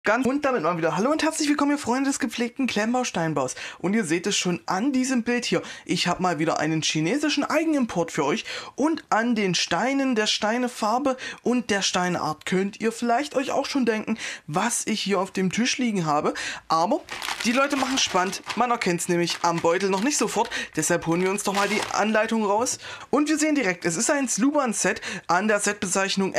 Und damit mal wieder hallo und herzlich willkommen, ihr Freunde des gepflegten Klemmbausteinbaus. Und ihr seht es schon an diesem Bild hier. Ich habe mal wieder einen chinesischen Eigenimport für euch. Und an den Steinen, der Steinefarbe und der Steinart könnt ihr vielleicht euch auch schon denken, was ich hier auf dem Tisch liegen habe. Aber die Leute machen es spannend. Man erkennt es nämlich am Beutel noch nicht sofort. Deshalb holen wir uns doch mal die Anleitung raus. Und wir sehen direkt, es ist ein Sluban-Set an der Setbezeichnung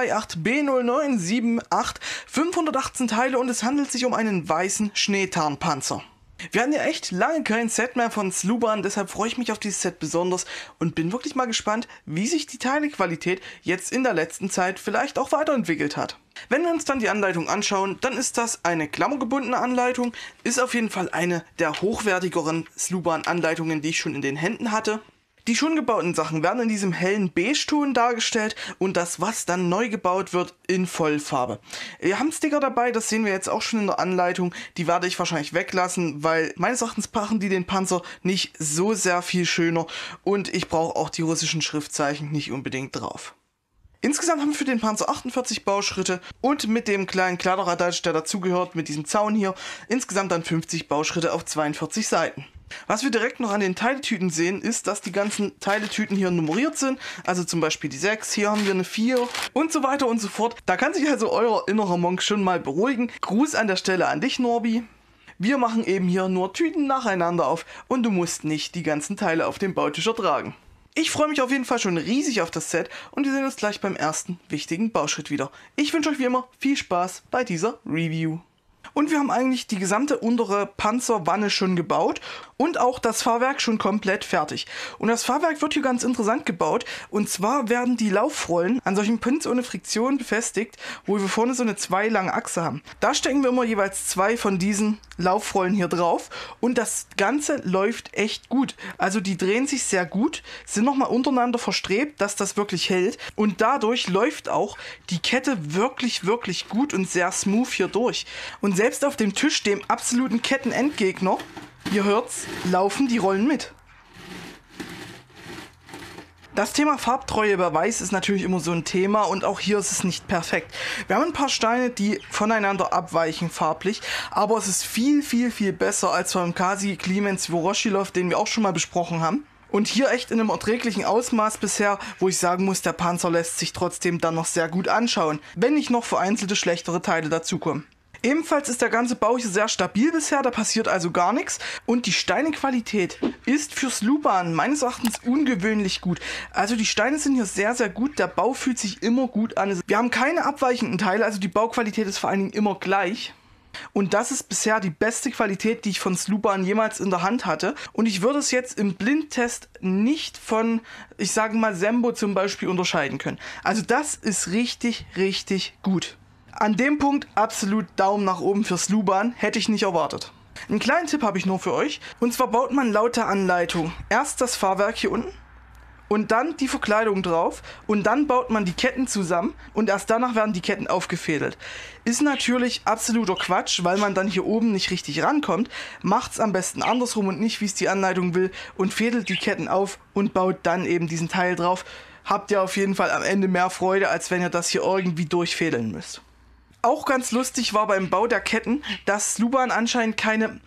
M38B0978, 518 Teile, und es handelt sich um einen weißen Schneetarnpanzer. Wir hatten ja echt lange kein Set mehr von Sluban, deshalb freue ich mich auf dieses Set besonders und bin wirklich mal gespannt, wie sich die Teilequalität jetzt in der letzten Zeit vielleicht auch weiterentwickelt hat. Wenn wir uns dann die Anleitung anschauen, dann ist das eine klammergebundene Anleitung, ist auf jeden Fall eine der hochwertigeren Sluban-Anleitungen, die ich schon in den Händen hatte. Die schon gebauten Sachen werden in diesem hellen Beige-Ton dargestellt und das, was dann neu gebaut wird, in Vollfarbe. Wir haben Sticker dabei, das sehen wir jetzt auch schon in der Anleitung. Die werde ich wahrscheinlich weglassen, weil meines Erachtens machen die den Panzer nicht so sehr viel schöner und ich brauche auch die russischen Schriftzeichen nicht unbedingt drauf. Insgesamt haben wir für den Panzer 48 Bauschritte und mit dem kleinen Kladderadatsch, der dazugehört, mit diesem Zaun hier, insgesamt dann 50 Bauschritte auf 42 Seiten. Was wir direkt noch an den Teiletüten sehen, ist, dass die ganzen Teiletüten hier nummeriert sind. Also zum Beispiel die 6, hier haben wir eine 4 und so weiter und so fort. Da kann sich also euer innerer Monk schon mal beruhigen. Gruß an der Stelle an dich, Norbi. Wir machen eben hier nur Tüten nacheinander auf und du musst nicht die ganzen Teile auf dem Bautisch ertragen. Ich freue mich auf jeden Fall schon riesig auf das Set und wir sehen uns gleich beim ersten wichtigen Bauschritt wieder. Ich wünsche euch wie immer viel Spaß bei dieser Review. Und wir haben eigentlich die gesamte untere Panzerwanne schon gebaut und auch das Fahrwerk schon komplett fertig. Und das Fahrwerk wird hier ganz interessant gebaut. Und zwar werden die Laufrollen an solchen Pins ohne Friktion befestigt, wo wir vorne so eine 2 lange Achse haben. Da stecken wir immer jeweils 2 von diesen Laufrollen hier drauf und das Ganze läuft echt gut. Also die drehen sich sehr gut, sind nochmal untereinander verstrebt, dass das wirklich hält. Und dadurch läuft auch die Kette wirklich gut und sehr smooth hier durch. Und selbst auf dem Tisch, dem absoluten Kettenendgegner, ihr hört's, laufen die Rollen mit. Das Thema Farbtreue bei Weiß ist natürlich immer so ein Thema und auch hier ist es nicht perfekt. Wir haben ein paar Steine, die voneinander abweichen farblich, aber es ist viel besser als beim Kasi Klimens Voroshilov, den wir auch schon mal besprochen haben. Und hier echt in einem erträglichen Ausmaß bisher, wo ich sagen muss, der Panzer lässt sich trotzdem dann noch sehr gut anschauen, wenn nicht noch vereinzelte schlechtere Teile dazukommen. Ebenfalls ist der ganze Bau hier sehr stabil bisher, da passiert also gar nichts. Und die Steinequalität ist für Sluban meines Erachtens ungewöhnlich gut. Also die Steine sind hier sehr gut, der Bau fühlt sich immer gut an. Wir haben keine abweichenden Teile, also die Bauqualität ist vor allen Dingen immer gleich. Und das ist bisher die beste Qualität, die ich von Sluban jemals in der Hand hatte. Und ich würde es jetzt im Blindtest nicht von, ich sage mal, Sembo zum Beispiel unterscheiden können. Also das ist richtig gut. An dem Punkt absolut Daumen nach oben für Sluban, hätte ich nicht erwartet. Einen kleinen Tipp habe ich nur für euch. Und zwar baut man laut der Anleitung erst das Fahrwerk hier unten und dann die Verkleidung drauf und dann baut man die Ketten zusammen und erst danach werden die Ketten aufgefädelt. Ist natürlich absoluter Quatsch, weil man dann hier oben nicht richtig rankommt. Macht's am besten andersrum und nicht, wie es die Anleitung will, und fädelt die Ketten auf und baut dann eben diesen Teil drauf. Habt ihr auf jeden Fall am Ende mehr Freude, als wenn ihr das hier irgendwie durchfädeln müsst. Auch ganz lustig war beim Bau der Ketten, dass Sluban anscheinend keine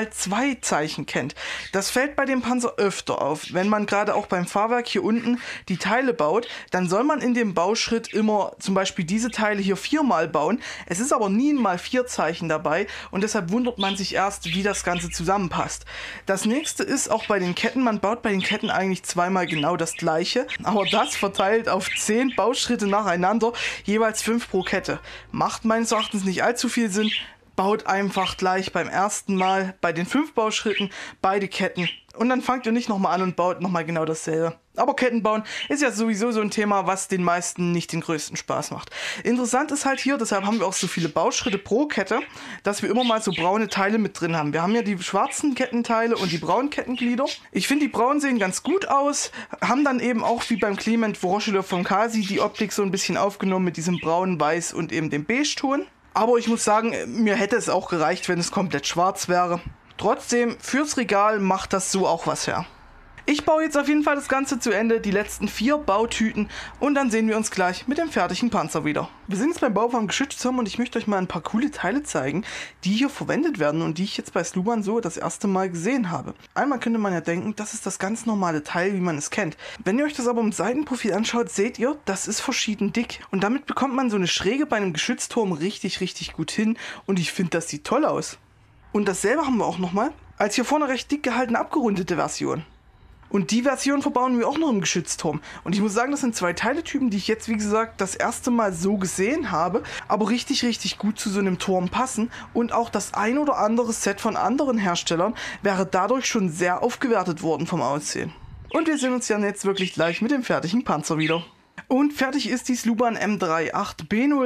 ×2 kennt. Das fällt bei dem Panzer öfter auf. Wenn man gerade auch beim Fahrwerk hier unten die Teile baut, dann soll man in dem Bauschritt immer zum Beispiel diese Teile hier 4-mal bauen. Es ist aber nie ein ×4 dabei und deshalb wundert man sich erst, wie das Ganze zusammenpasst. Das nächste ist auch bei den Ketten, man baut bei den Ketten eigentlich 2-mal genau das gleiche, aber das verteilt auf 10 Bauschritte nacheinander, jeweils 5 pro Kette. Macht meines Erachtens nicht allzu viel Sinn. Baut einfach gleich beim ersten Mal bei den 5 Bauschritten beide Ketten und dann fangt ihr nicht nochmal an und baut nochmal genau dasselbe. Aber Ketten bauen ist ja sowieso so ein Thema, was den meisten nicht den größten Spaß macht. Interessant ist halt hier, deshalb haben wir auch so viele Bauschritte pro Kette, dass wir immer mal so braune Teile mit drin haben. Wir haben ja die schwarzen Kettenteile und die braunen Kettenglieder. Ich finde, die braunen sehen ganz gut aus, haben dann eben auch wie beim Kliment Voroshilov vom Kasi die Optik so ein bisschen aufgenommen mit diesem braun, weiß und eben dem Beige-Ton. Aber ich muss sagen, mir hätte es auch gereicht, wenn es komplett schwarz wäre. Trotzdem, fürs Regal macht das so auch was her. Ich baue jetzt auf jeden Fall das Ganze zu Ende, die letzten 4 Bautüten, und dann sehen wir uns gleich mit dem fertigen Panzer wieder. Wir sind jetzt beim Bau vom Geschützturm und ich möchte euch mal ein paar coole Teile zeigen, die hier verwendet werden und die ich jetzt bei Sluban so das erste Mal gesehen habe. Einmal könnte man ja denken, das ist das ganz normale Teil, wie man es kennt. Wenn ihr euch das aber im Seitenprofil anschaut, seht ihr, das ist verschieden dick. Und damit bekommt man so eine Schräge bei einem Geschützturm richtig, richtig gut hin und ich finde, das sieht toll aus. Und dasselbe haben wir auch nochmal als hier vorne recht dick gehaltene abgerundete Version. Und die Version verbauen wir auch noch im Geschützturm. Und ich muss sagen, das sind 2 Teiletypen, die ich jetzt, wie gesagt, das erste Mal so gesehen habe, aber richtig, richtig gut zu so einem Turm passen. Und auch das ein oder andere Set von anderen Herstellern wäre dadurch schon sehr aufgewertet worden vom Aussehen. Und wir sehen uns ja jetzt wirklich gleich mit dem fertigen Panzer wieder. Und fertig ist die Sluban M38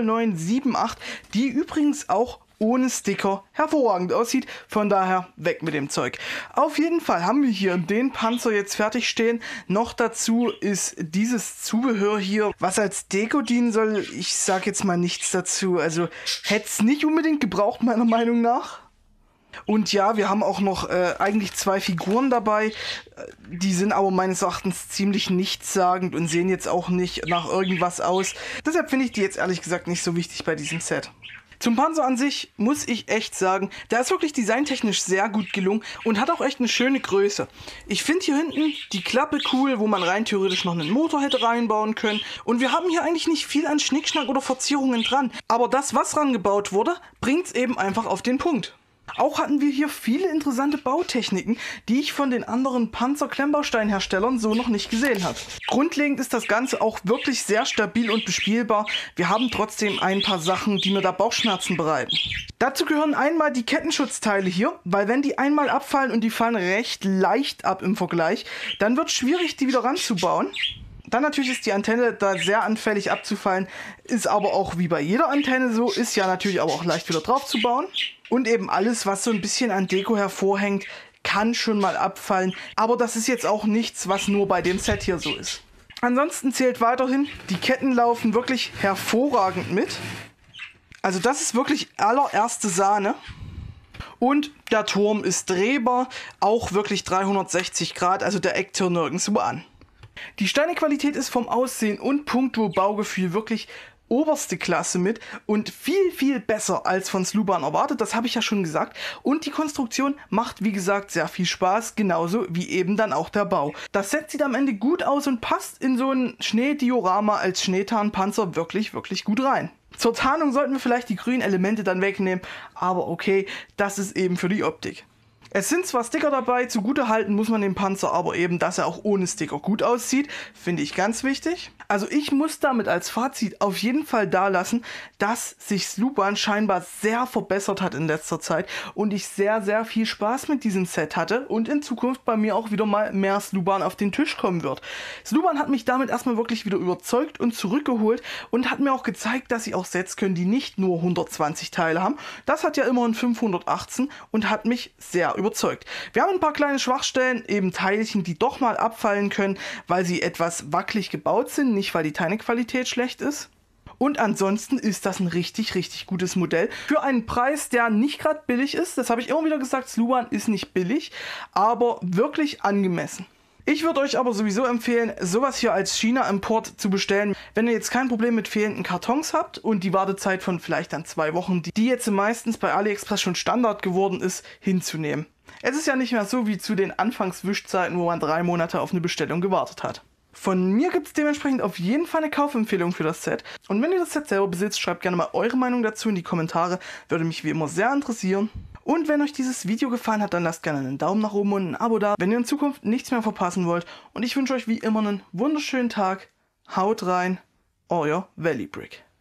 B0978, die übrigens auch ohne Sticker hervorragend aussieht, von daher weg mit dem Zeug. Auf jeden Fall haben wir hier den Panzer jetzt fertig stehen. Noch dazu ist dieses Zubehör hier, was als Deko dienen soll. Ich sage jetzt mal nichts dazu, also hätte es nicht unbedingt gebraucht, meiner Meinung nach. Und ja, wir haben auch noch eigentlich 2 Figuren dabei, die sind aber meines Erachtens ziemlich nichtssagend und sehen jetzt auch nicht nach irgendwas aus. Deshalb finde ich die jetzt ehrlich gesagt nicht so wichtig bei diesem Set. Zum Panzer an sich muss ich echt sagen, der ist wirklich designtechnisch sehr gut gelungen und hat auch echt eine schöne Größe. Ich finde hier hinten die Klappe cool, wo man rein theoretisch noch einen Motor hätte reinbauen können. Und wir haben hier eigentlich nicht viel an Schnickschnack oder Verzierungen dran. Aber das, was rangebaut wurde, bringt es eben einfach auf den Punkt. Auch hatten wir hier viele interessante Bautechniken, die ich von den anderen Panzer-Klemmbausteinherstellern so noch nicht gesehen habe. Grundlegend ist das Ganze auch wirklich sehr stabil und bespielbar. Wir haben trotzdem ein paar Sachen, die mir da Bauchschmerzen bereiten. Dazu gehören einmal die Kettenschutzteile hier, weil wenn die einmal abfallen und die fallen recht leicht ab im Vergleich, dann wird es schwierig, die wieder ranzubauen. Dann natürlich ist die Antenne da sehr anfällig abzufallen, ist aber auch wie bei jeder Antenne so, ist ja natürlich aber auch leicht wieder drauf zu bauen. Und eben alles, was so ein bisschen an Deko hervorhängt, kann schon mal abfallen. Aber das ist jetzt auch nichts, was nur bei dem Set hier so ist. Ansonsten zählt weiterhin, die Ketten laufen wirklich hervorragend mit. Also das ist wirklich allererste Sahne. Und der Turm ist drehbar, auch wirklich 360 Grad, also der eckt hier nirgendwo an. Die Steinequalität ist vom Aussehen und puncto Baugefühl wirklich oberste Klasse mit und viel, viel besser als von Sluban erwartet, das habe ich ja schon gesagt. Und die Konstruktion macht, wie gesagt, sehr viel Spaß, genauso wie eben dann auch der Bau. Das Set sieht am Ende gut aus und passt in so ein Schneediorama als Schneetarnpanzer wirklich, wirklich gut rein. Zur Tarnung sollten wir vielleicht die grünen Elemente dann wegnehmen, aber okay, das ist eben für die Optik. Es sind zwar Sticker dabei, zugutehalten muss man dem Panzer aber eben, dass er auch ohne Sticker gut aussieht, finde ich ganz wichtig. Also ich muss damit als Fazit auf jeden Fall dalassen, dass sich Sluban scheinbar sehr verbessert hat in letzter Zeit und ich sehr, sehr viel Spaß mit diesem Set hatte und in Zukunft bei mir auch wieder mal mehr Sluban auf den Tisch kommen wird. Sluban hat mich damit erstmal wirklich wieder überzeugt und zurückgeholt und hat mir auch gezeigt, dass sie auch Sets können, die nicht nur 120 Teile haben. Das hat ja immerhin 518 und hat mich sehr überzeugt. Wir haben ein paar kleine Schwachstellen, eben Teilchen, die doch mal abfallen können, weil sie etwas wackelig gebaut sind, nicht weil die Teilequalität schlecht ist. Und ansonsten ist das ein richtig, richtig gutes Modell. Für einen Preis, der nicht gerade billig ist, das habe ich immer wieder gesagt, Sluban ist nicht billig, aber wirklich angemessen. Ich würde euch aber sowieso empfehlen, sowas hier als China-Import zu bestellen, wenn ihr jetzt kein Problem mit fehlenden Kartons habt und die Wartezeit von vielleicht dann 2 Wochen, die jetzt meistens bei AliExpress schon Standard geworden ist, hinzunehmen. Es ist ja nicht mehr so wie zu den Anfangswischzeiten, wo man 3 Monate auf eine Bestellung gewartet hat. Von mir gibt es dementsprechend auf jeden Fall eine Kaufempfehlung für das Set. Und wenn ihr das Set selber besitzt, schreibt gerne mal eure Meinung dazu in die Kommentare. Würde mich wie immer sehr interessieren. Und wenn euch dieses Video gefallen hat, dann lasst gerne einen Daumen nach oben und ein Abo da, wenn ihr in Zukunft nichts mehr verpassen wollt. Und ich wünsche euch wie immer einen wunderschönen Tag. Haut rein, euer Valley Brick.